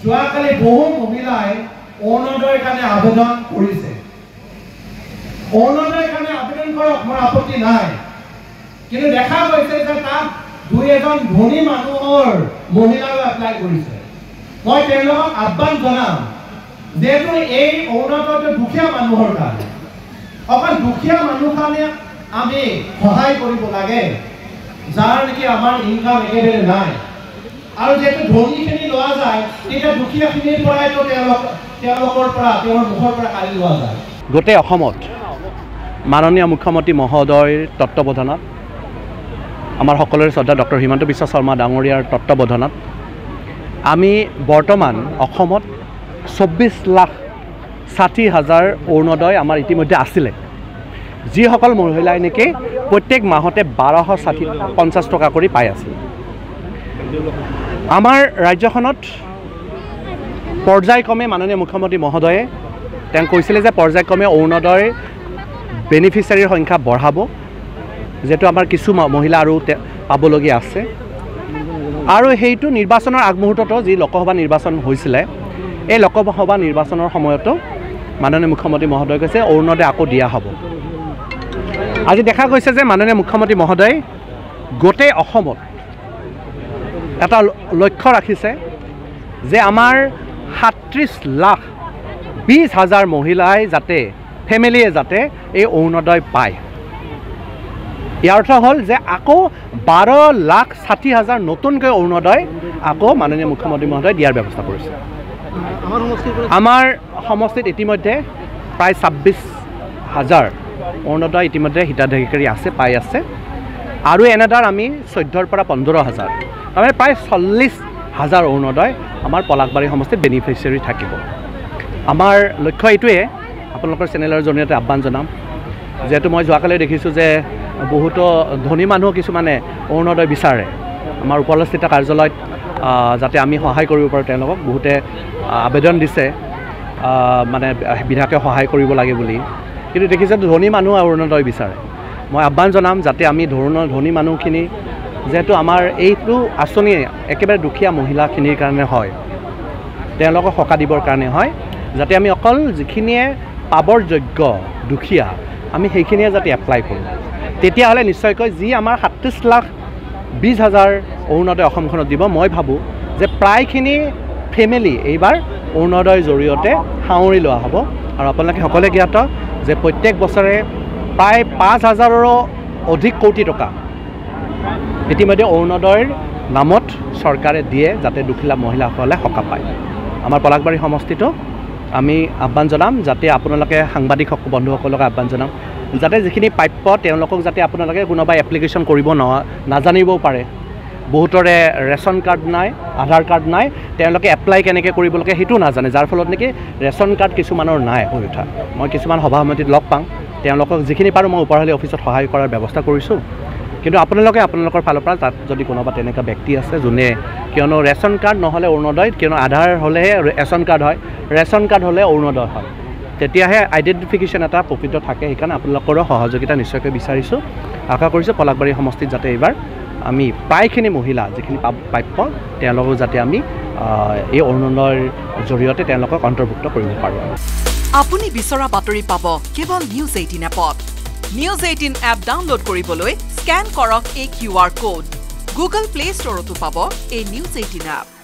যোৱাকালি বহু মহিলাই অৰুণোদয়ৰ কাৰণে আবেদন কৰিছে অৰুণোদয়ৰ কাৰণে আবেদন কৰক মোৰ আপত্তি নাই কিন্তু দেখা গৈছে যে তাত দুই এজন ধনী মানুহৰ মহিলাও এপ্লাই কৰিছে মই তেওঁলোকক আহ্বান জনাম যেহেতু এই অৰুণোদয়টো দুখীয়া মানুহৰ কাৰণে অকল দুখীয়া মানুহখানে আমি সহায় কৰিব লাগে যাৰ নেকি আমাৰ ইনকাম একেবাৰে নাই আৰু যেহেতু ধনীখিনি লোৱা যায় তেতিয়া দুখীয়াখিনিৰ পৰাইতো তেওঁলোকৰ পৰা তেওঁৰ মুখৰ পৰা কাঢ়ি লোৱা যায় গোটেই অসমত মাননীয় মুখ্যমন্ত্ৰী মহোদয়ৰ তত্ত্বাৱধানত আমাৰ সকলোৰে শ্ৰদ্ধা ডক্টৰ হিমন্ত বিশ্ব শৰ্মা ডাঙৰীয়াৰ তত্ত্বাৱধানত আমি বৰ্তমান অসমত 24,60,000 অৰুণোদয় আমাৰ ইতিমধ্যে আছিলে যিসকল মহিলাই নেকি প্ৰত্যেক মাহতে 1250 টকা কৰি পাই আছিল আমাৰ ৰাজ্যখনত পৰ্যায়ক্ৰমে মাননীয় মুখ্যমন্ত্ৰী মহোদয়ে তেওঁ কৈছিলে যে পৰ্যায়ক্ৰমে অৰুণোদয়ৰ বেনিফিচিয়াৰীৰ সংখ্যা বঢ়াব যেটো আমাৰ কিছু মহিলা আৰু পাবলগীয়া আছে আৰু সেইটো নিৰ্বাচনৰ আগমুহূৰ্তত যি লোকসভা নিৰ্বাচন হৈছিলে এই লোকসভা নিৰ্বাচনৰ সময়তো মাননীয় মুখ্যমন্ত্ৰী মহোদয় কৈছে অৰুণোদয় আকৌ দিয়া হ'ব আজি দেখা গৈছে যে মাননীয় মুখ্যমন্ত্ৰী মহোদয় গোটেই অসমত এটা লক্ষ্য ৰাখিছে যে আমাৰ 37,20,000 মহিলাই যাতে ফেমিলিয়ে যাতে এই অৰুণোদয় পায় ইয়াৰ অৰ্থ হ'ল যে আকৌ 12,60,000 নতুনকৈ অৰুণোদয় আকৌ মাননীয় মুখ্যমন্ত্ৰী মহোদয় দিয়াৰ ব্যৱস্থা কৰিছে আমাৰ সমষ্টিত ইতিমধ্যে প্ৰায় 26,000 অৰুণোদয় ইতিমধ্যে হিতাধিকাৰী আছে পাই আছে আৰু এনেদৰে আমি 14ৰ পৰা 15,000 তাৰমানে প্ৰায় 40,000 অৰুণোদয় আমাৰ পলাশবাৰী সমষ্টিত বেনিফিচিয়াৰী থাকিব আমাৰ লক্ষ্য এইটোৱে আপোনালোকৰ চেনেলৰ জৰিয়তে আহ্বান জনাম যেহেতু মই যোৱাকালি দেখিছোঁ যে বহুতো ধনী মানুহ কিছুমানে অৰুণোদয় বিচাৰে আমাৰ উপস্থিত কাৰ্যালয়ত যাতে আমি সহায় কৰিব পাৰোঁ তেওঁলোকক বহুতে আবেদন দিছে মানে বিধায়কে সহায় কৰিব লাগে বুলি কিন্তু দেখিছে ধনী মানুহ অৰুণোদয় বিচাৰে মই আহ্বান জনাম যাতে আমি ধনী মানুহখিনি যেহেতু আমাৰ এইটো আঁচনি একেবাৰে দুখীয়া মহিলাখিনিৰ কাৰণে হয় তেওঁলোকক সকাহ দিবৰ কাৰণে হয় যাতে আমি অকল যিখিনিয়ে পাবৰ যোগ্য দুখীয়া আমি সেইখিনিয়ে যাতে এপ্লাই কৰোঁ তেতিয়াহ'লে নিশ্চয়কৈ যি আমাৰ 37,20,000 অৰুণোদয় অসমখনত দিব মই ভাবোঁ যে প্ৰায়খিনি ফেমিলি এইবাৰ অৰুণোদয়ৰ জৰিয়তে সাঙুৰি লোৱা হ'ব আৰু আপোনালোকে সকলোৱে জ্ঞাত যে প্ৰত্যেক বছৰে প্ৰায় 5,000ৰো অধিক কোটি টকা ইতিমধ্যে অৰুণোদয়ৰ নামত চৰকাৰে দিয়ে যাতে দুখীয়া মহিলাসকলে সকাহ পায় আমাৰ পলাশবাৰী সমষ্টিতো আমি আহ্বান জনাম যাতে আপোনালোকে সাংবাদিক বন্ধুসকলক আহ্বান জনাম যাতে যিখিনি প্ৰাপ্য তেওঁলোকক যাতে আপোনালোকে কোনোবাই এপ্লিকেশ্যন কৰিব নাজানিবও পাৰে বহুতৰে ৰেচন কাৰ্ড নাই আধাৰ কাৰ্ড নাই তেওঁলোকে এপ্লাই কেনেকৈ কৰিব লাগে সেইটো নাজানে যাৰ ফলত নেকি ৰেচন কাৰ্ড কিছুমানৰ নাই হৈ উঠা মই কিছুমান সভাসমিতিত লগ পাওঁ তেওঁলোকক যিখিনি পাৰোঁ মই ওপৰহলি অফিচত সহায় কৰাৰ ব্যৱস্থা কৰিছোঁ কিন্তু আপোনালোকে আপোনালোকৰ ফালৰ পৰা তাত যদি কোনোবা তেনেকুৱা ব্যক্তি আছে যোনে কিয়নো ৰেচন কাৰ্ড নহ'লে অৰুণোদয় কিয়নো আধাৰ হ'লেহে ৰেচন কাৰ্ড হয় ৰেচন কাৰ্ড হ'লে অৰুণোদয় হয় তেতিয়াহে আইডেণ্টিফিকেশ্যন এটা প্ৰকৃত থাকে সেইকাৰণে আপোনালোকৰো সহযোগিতা নিশ্চয়কৈ বিচাৰিছোঁ আশা কৰিছোঁ পলাশবাৰী সমষ্টিত যাতে এইবাৰ আমি প্ৰায়খিনি মহিলা যিখিনি প্ৰাপ্য তেওঁলোকক যাতে আমি এই অৰুণোদয়ৰ জৰিয়তে তেওঁলোকক অন্তৰ্ভুক্ত কৰিব পাৰোঁ আপুনি বিচৰা বাতৰি পাব কেৱল নিউজ 18 এপত নিউজ 18 এপ ডাউনলোড কৰিবলৈ স্ক্যান কৰক এই QR কোড গুগল প্লে ষ্টৰতো পাব এই নিউজ 18 এপ